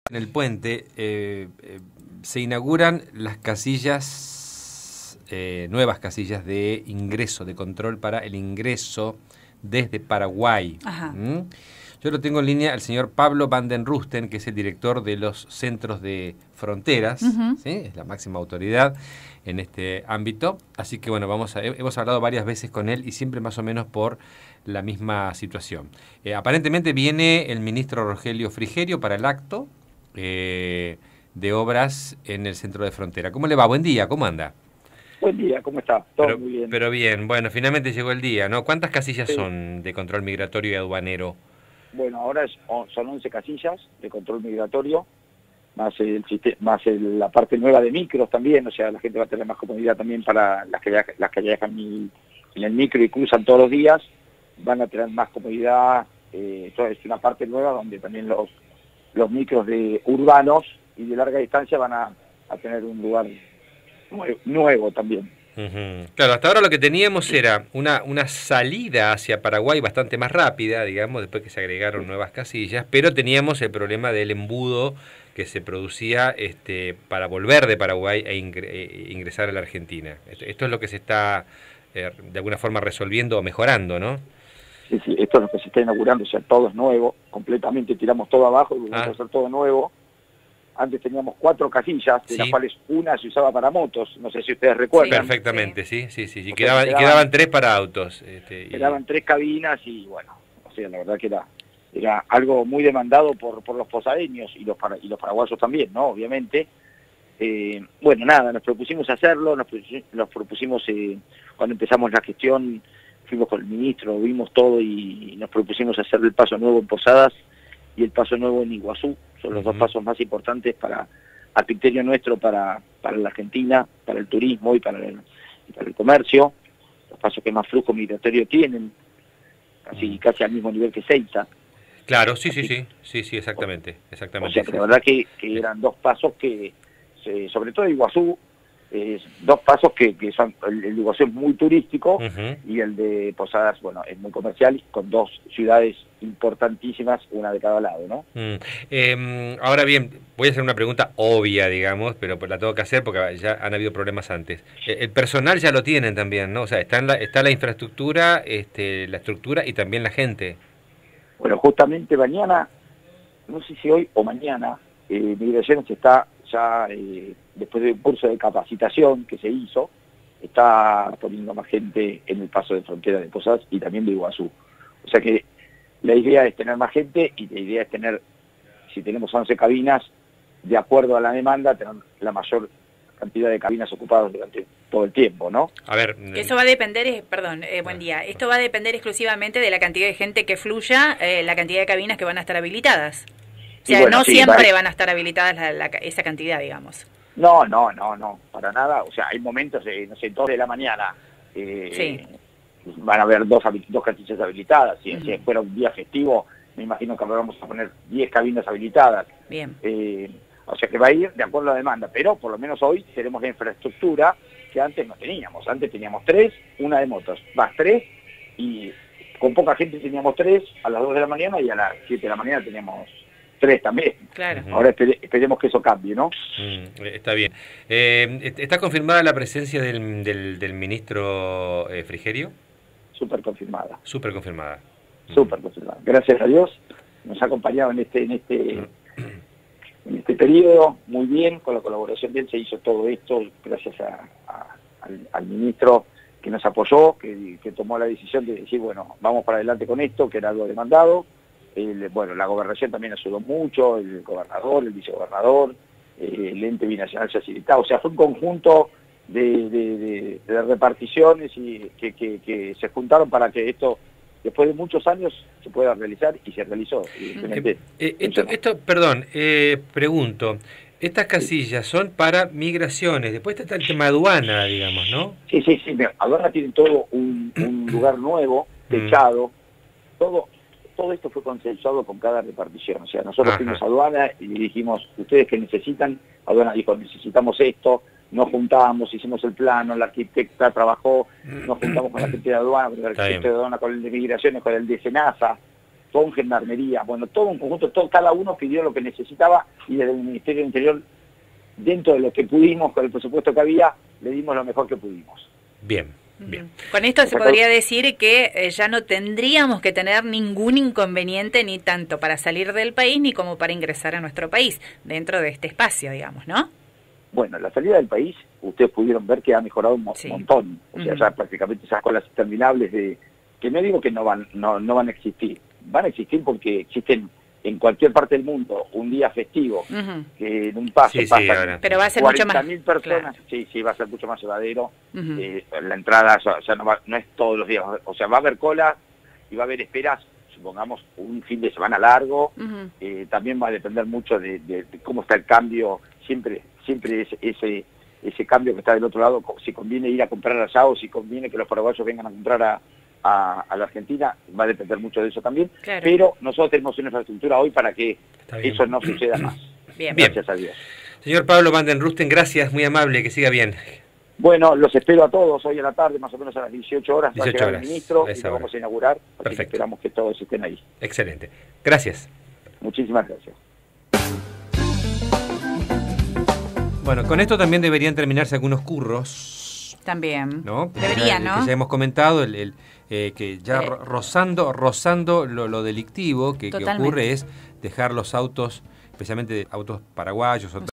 En el puente se inauguran las casillas, nuevas casillas de ingreso, de control para el ingreso desde Paraguay. ¿Mm? Yo lo tengo en línea al señor Pablo van den Rusten, que es el director de los centros de fronteras, ¿sí? Es la máxima autoridad en este ámbito. Así que bueno, hemos hablado varias veces con él y siempre más o menos por la misma situación. Aparentemente viene el ministro Rogelio Frigerio para el acto de obras en el centro de frontera. ¿Cómo le va? Buen día, ¿cómo anda? Buen día, ¿cómo está? Todo muy bien. Pero bien, bueno, finalmente llegó el día, ¿no? ¿Cuántas casillas Sí. son de control migratorio y aduanero? Bueno, ahora son 11 casillas de control migratorio, más la parte nueva de micros también, o sea, la gente va a tener más comodidad también para las que viajan en el micro y cruzan todos los días, van a tener más comodidad. Esto es una parte nueva donde también los micros de urbanos y de larga distancia van a tener un lugar nuevo también. Claro, hasta ahora lo que teníamos era una salida hacia Paraguay bastante más rápida, digamos, después que se agregaron nuevas casillas, pero teníamos el problema del embudo que se producía para volver de Paraguay e ingresar a la Argentina. Esto es lo que se está de alguna forma resolviendo o mejorando, ¿no? Sí, esto es lo que se está inaugurando, o sea, todo es nuevo, completamente tiramos todo abajo y vamos a hacer todo nuevo. Antes teníamos 4 casillas, de las cuales una se usaba para motos, no sé si ustedes recuerdan. Sí, perfectamente, sí. Y quedaban 3 para autos. Quedaban 3 cabinas y bueno, o sea, la verdad que era algo muy demandado por los posadeños y los paraguayos también, ¿no? Obviamente. Bueno, nada, nos propusimos hacerlo, nos propusimos, cuando empezamos la gestión, fuimos con el ministro, vimos todo y nos propusimos hacer el paso nuevo en Posadas y el paso nuevo en Iguazú. Son los dos pasos más importantes a criterio nuestro para la Argentina, para el turismo y para el comercio. Los pasos que más flujo migratorio tienen, casi al mismo nivel que Ceuta. Claro, sí, exactamente. O sea, que la verdad que eran 2 pasos que, sobre todo Iguazú, 2 pasos que son, el de Iguazú es muy turístico y el de Posadas, bueno, es muy comercial, con 2 ciudades importantísimas, una de cada lado, ¿no? Ahora bien, voy a hacer una pregunta obvia, digamos, pero la tengo que hacer porque ya han habido problemas antes. El personal ya lo tienen también, ¿no? O sea, está la infraestructura, la estructura y también la gente. Bueno, justamente mañana, no sé si hoy o mañana, Migraciones está ya, después de un curso de capacitación que se hizo, está poniendo más gente en el paso de frontera de Posadas y también de Iguazú. O sea que la idea es tener más gente y la idea es tener, si tenemos 11 cabinas, de acuerdo a la demanda, tener la mayor cantidad de cabinas ocupadas durante todo el tiempo, ¿no? A ver, eso va a depender, buen día, esto va a depender exclusivamente de la cantidad de gente que fluya, la cantidad de cabinas que van a estar habilitadas. O sea, bueno, no siempre van a estar habilitadas esa cantidad, digamos. No, para nada. O sea, hay momentos, no sé, 2 de la mañana, van a haber 2 casillas habilitadas. Si fuera un día festivo, me imagino que vamos a poner 10 cabinas habilitadas. Bien. O sea que va a ir de acuerdo a la demanda, pero por lo menos hoy tenemos la infraestructura que antes no teníamos. Antes teníamos 3, una de motos, más 3, y con poca gente teníamos 3 a las 2 de la mañana y a las 7 de la mañana teníamos 3 también. Claro. Ahora esperemos que eso cambie, ¿no? Está bien. ¿Está confirmada la presencia del ministro Frigerio? Súper confirmada. Súper confirmada. Súper confirmada. Gracias a Dios nos ha acompañado en este periodo muy bien, con la colaboración de él se hizo todo esto, gracias al ministro que nos apoyó, que tomó la decisión de decir, bueno, vamos para adelante con esto, que era algo demandado. Bueno, la gobernación también ayudó mucho, el gobernador, el vicegobernador, el ente binacional facilitado. O sea, fue un conjunto de reparticiones y que se juntaron para que esto, después de muchos años, se pueda realizar y se realizó. Pregunto, estas casillas son para migraciones, después está el tema aduana, digamos, ¿no? Sí, aduana tiene todo un lugar nuevo, techado, todo esto fue consensuado con cada repartición. O sea, nosotros fuimos a aduana y dijimos, ¿ustedes qué necesitan? Aduana dijo, necesitamos esto, nos juntamos, hicimos el plano, la arquitecta trabajó, nos juntamos con la gente de aduana, con el arquitecto de aduana, con el de migraciones, con el de Senasa, con Gendarmería, bueno, todo un conjunto, cada uno pidió lo que necesitaba y desde el Ministerio del Interior, dentro de lo que pudimos, con el presupuesto que había, le dimos lo mejor que pudimos. Bien. Bien. Con esto se podría decir que ya no tendríamos que tener ningún inconveniente ni tanto para salir del país ni como para ingresar a nuestro país, dentro de este espacio, digamos, ¿no? Bueno, la salida del país, ustedes pudieron ver que ha mejorado un montón. O sea, ya prácticamente esas colas interminables que no digo que no van a existir. Van a existir porque existen en cualquier parte del mundo un día festivo, que en un paso pasan pero va a ser mucho más 40.000 personas, claro. Sí, va a ser mucho más llevadero. La entrada ya no es todos los días, o sea, va a haber cola y va a haber esperas, supongamos, un fin de semana largo. También va a depender mucho de cómo está el cambio, siempre ese cambio que está del otro lado, si conviene ir a comprar allá o si conviene que los paraguayos vengan a comprar a la Argentina, va a depender mucho de eso también, claro. Pero nosotros tenemos una infraestructura hoy para que eso no suceda más. Bien. Gracias a Dios. Señor Pablo van den Rusten, gracias, muy amable, que siga bien. Bueno, los espero a todos hoy a la tarde, más o menos a las 18 horas, va a llegar el ministro y lo vamos a inaugurar, así que esperamos que todos estén ahí. Excelente, gracias. Muchísimas gracias. Bueno, con esto también deberían terminarse algunos curros. También. ¿No? Debería, ¿no? Que ya hemos comentado, que ya rozando lo delictivo que ocurre es dejar los autos, especialmente autos paraguayos o